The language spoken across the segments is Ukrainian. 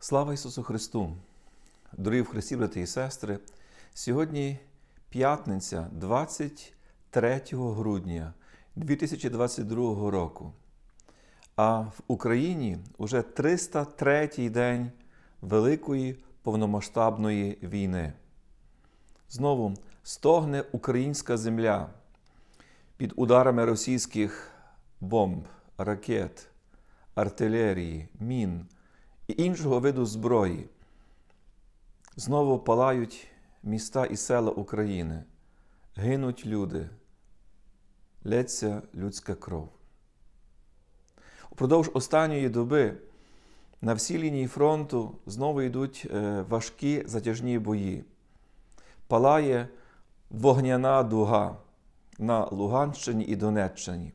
Слава Ісусу Христу! Дорогі в Христі, брати і сестри! Сьогодні п'ятниця, 23 грудня 2022 року. А в Україні вже 303-й день Великої повномасштабної війни. Знову стогне українська земля під ударами російських бомб, ракет, артилерії, мін і іншого виду зброї. Знову палають міста і села України, гинуть люди, лється людська кров. Упродовж останньої доби на всій лінії фронту знову йдуть важкі затяжні бої. Палає вогняна дуга на Луганщині і Донеччині.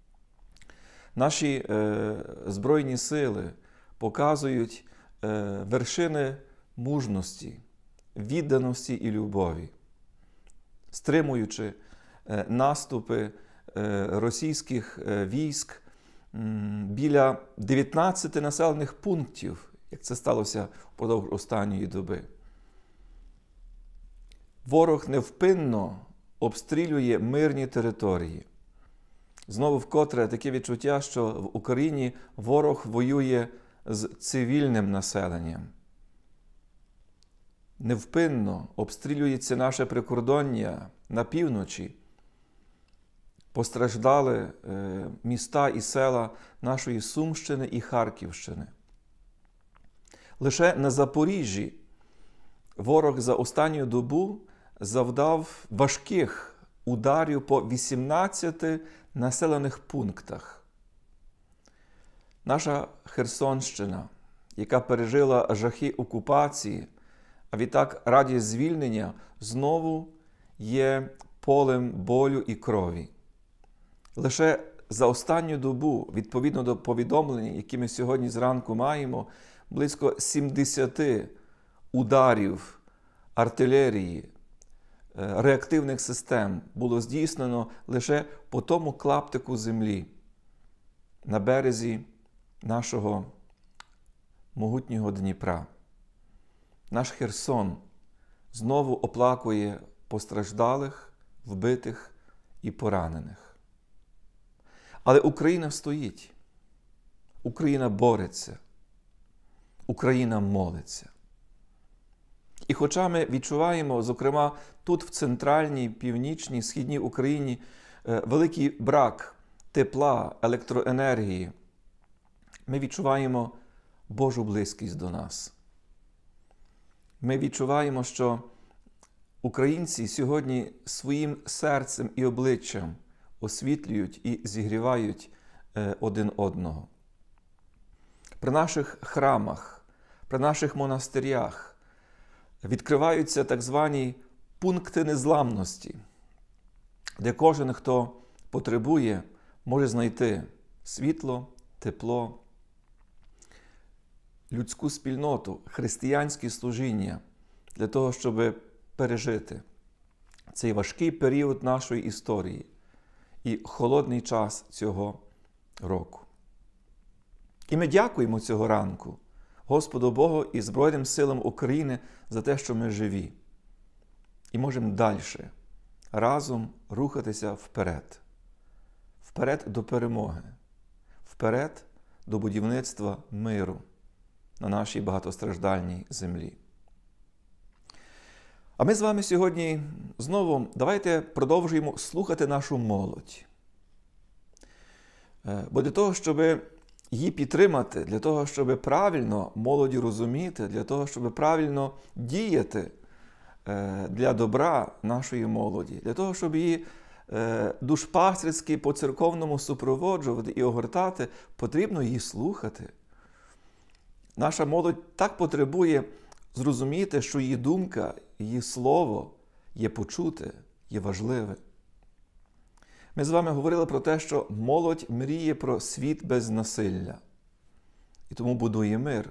Наші Збройні сили показують вершини мужності, відданості і любові, стримуючи наступи російських військ біля 19 населених пунктів, як це сталося впродовж останньої доби. Ворог невпинно обстрілює мирні території. Знову вкотре таке відчуття, що в Україні ворог воює з цивільним населенням. Невпинно обстрілюється наше прикордоння на півночі. Постраждали міста і села нашої Сумщини і Харківщини. Лише на Запоріжжі ворог за останню добу завдав важких ударів по 18 населених пунктах. Наша Херсонщина, яка пережила жахи окупації, а відтак радість звільнення, знову є полем болю і крові. Лише за останню добу, відповідно до повідомлень, які ми сьогодні зранку маємо, близько 70 ударів артилерії, реактивних систем було здійснено лише по тому клаптику землі на березі нашого могутнього Дніпра. Наш Херсон знову оплакує постраждалих, вбитих і поранених. Але Україна стоїть, Україна бореться, Україна молиться. І хоча ми відчуваємо, зокрема, тут в центральній, північній, східній Україні великий брак тепла, електроенергії, ми відчуваємо Божу близькість до нас. Ми відчуваємо, що українці сьогодні своїм серцем і обличчям освітлюють і зігрівають один одного. При наших храмах, при наших монастирях відкриваються так звані пункти незламності, де кожен, хто потребує, може знайти світло, тепло, людську спільноту, християнське служіння для того, щоб пережити цей важкий період нашої історії і холодний час цього року. І ми дякуємо цього ранку Господу Богу і Збройним силам України за те, що ми живі. І можемо далі разом рухатися вперед. Вперед до перемоги. Вперед до будівництва миру на нашій багатостраждальній землі. А ми з вами сьогодні знову давайте продовжуємо слухати нашу молодь. Бо для того, щоб її підтримати, для того, щоб правильно молоді розуміти, для того, щоб правильно діяти для добра нашої молоді, для того, щоб її душпастерськи по-церковному супроводжувати і огортати, потрібно її слухати. Наша молодь так потребує зрозуміти, що її думка, її слово є почуте, є важливе. Ми з вами говорили про те, що молодь мріє про світ без насилля і тому будує мир.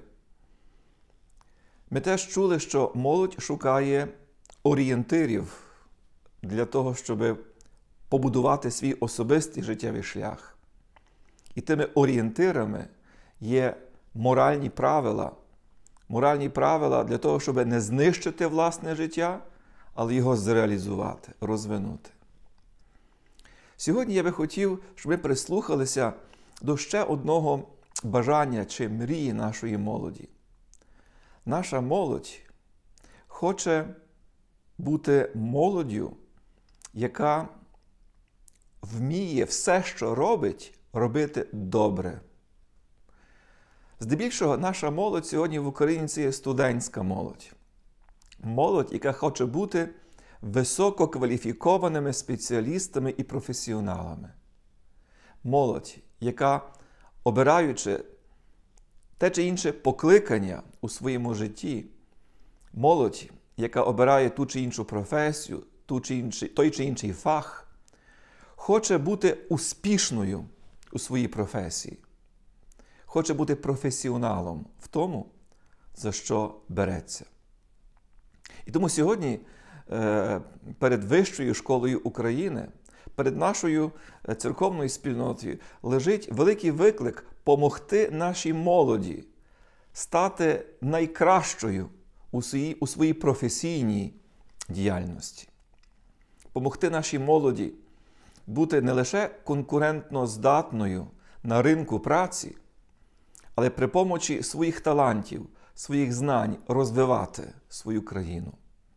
Ми теж чули, що молодь шукає орієнтирів для того, щоб побудувати свій особистий життєвий шлях. І тими орієнтирами є моральні правила, моральні правила для того, щоб не знищити власне життя, але його зреалізувати, розвинути. Сьогодні я би хотів, щоб ми прислухалися до ще одного бажання чи мрії нашої молоді. Наша молодь хоче бути молоддю, яка вміє все, що робить, робити добре. Здебільшого наша молодь сьогодні в Україні – це є студентська молодь. Молодь, яка хоче бути висококваліфікованими спеціалістами і професіоналами. Молодь, яка, обираючи те чи інше покликання у своєму житті, молодь, яка обирає ту чи іншу професію, той чи інший фах, хоче бути успішною у своїй професії, хоче бути професіоналом в тому, за що береться. І тому сьогодні перед Вищою школою України, перед нашою церковною спільнотою лежить великий виклик помогти нашій молоді стати найкращою у своїй професійній діяльності. Помогти нашій молоді бути не лише конкурентно здатною на ринку праці, але при помочі своїх талантів, своїх знань розвивати свою країну.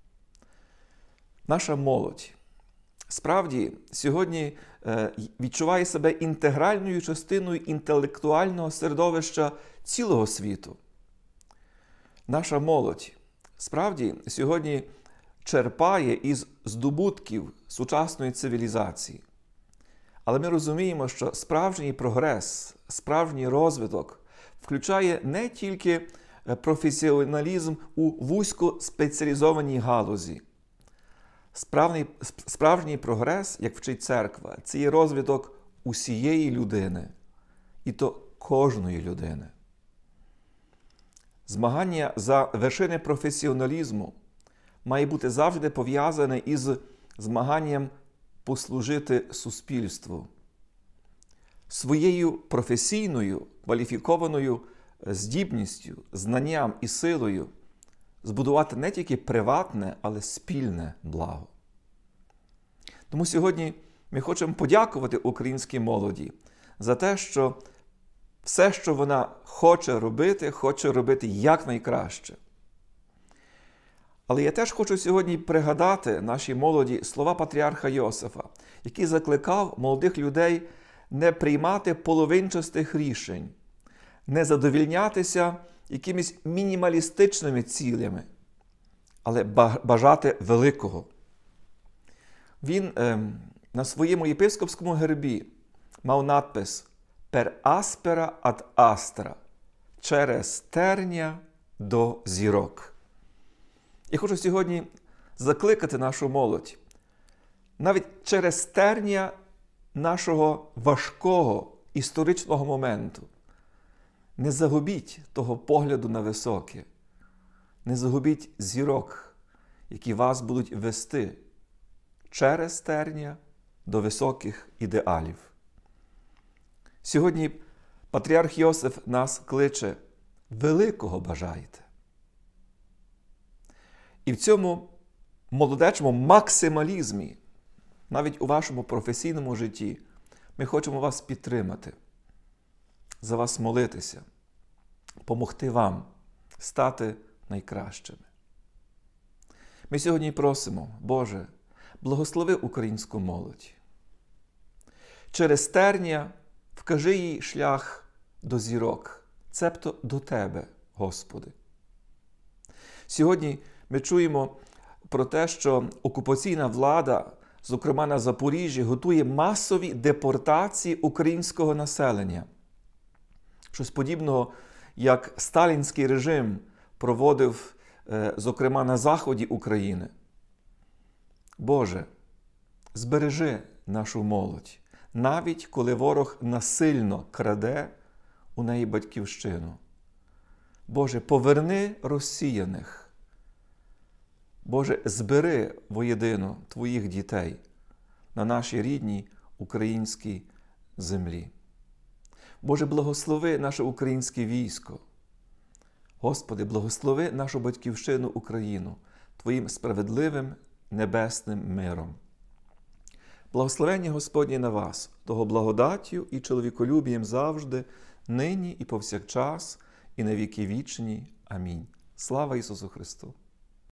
Наша молодь справді сьогодні відчуває себе інтегральною частиною інтелектуального середовища цілого світу. Наша молодь справді сьогодні черпає із здобутків сучасної цивілізації. Але ми розуміємо, що справжній прогрес, справжній розвиток включає не тільки професіоналізм у вузько спеціалізованій галузі. Справжній прогрес, як вчить церква, це є розвиток усієї людини, і то кожної людини. Змагання за вершини професіоналізму має бути завжди пов'язане із змаганням послужити суспільству. Своєю професійною, кваліфікованою здібністю, знанням і силою збудувати не тільки приватне, але спільне благо. Тому сьогодні ми хочемо подякувати українській молоді за те, що все, що вона хоче робити якнайкраще. Але я теж хочу сьогодні пригадати нашій молоді слова патріарха Йосифа, який закликав молодих людей не приймати половинчастих рішень, не задовільнятися якимись мінімалістичними цілями, але бажати великого. Він на своєму єпископському гербі мав надпис «Per aspera ad astra» – «Через терня до зірок». Я хочу сьогодні закликати нашу молодь. Навіть через терня нашого важкого історичного моменту. Не загубіть того погляду на високе. Не загубіть зірок, які вас будуть вести через терня до високих ідеалів. Сьогодні патріарх Йосиф нас кличе: великого бажайте. І в цьому молодечому максималізмі, навіть у вашому професійному житті, ми хочемо вас підтримати, за вас молитися, помогти вам стати найкращими. Ми сьогодні просимо: Боже, благослови українську молодь. Через терня вкажи їй шлях до зірок, цебто до Тебе, Господи. Сьогодні ми чуємо про те, що окупаційна влада, зокрема на Запоріжжі, готує масові депортації українського населення. Щось подібного, як сталінський режим проводив, зокрема, на заході України. Боже, збережи нашу молодь, навіть коли ворог насильно краде у неї батьківщину. Боже, поверни розсіяних. Боже, збери воєдино Твоїх дітей на нашій рідній українській землі. Боже, благослови наше українське військо. Господи, благослови нашу батьківщину Україну Твоїм справедливим небесним миром. Благословення Господнє на вас, того благодаттю і чоловіколюбієм завжди, нині і повсякчас, і на віки вічні. Амінь. Слава Ісусу Христу!